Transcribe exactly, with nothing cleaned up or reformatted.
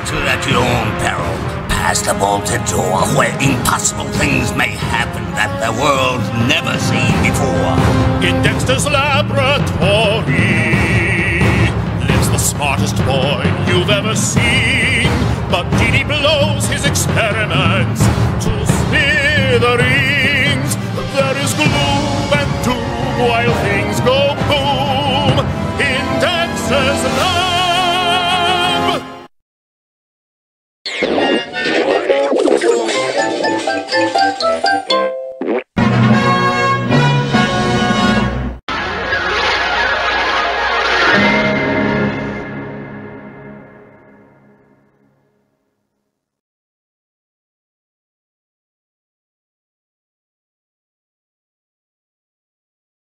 Enter at your own peril. Past the bolted door where impossible things may happen that the world's never seen before. In Dexter's laboratory lives the smartest boy you've ever seen. But Dee Dee blows his experiments to smithereens. There is gloom and doom while things go boom in Dexter's lab.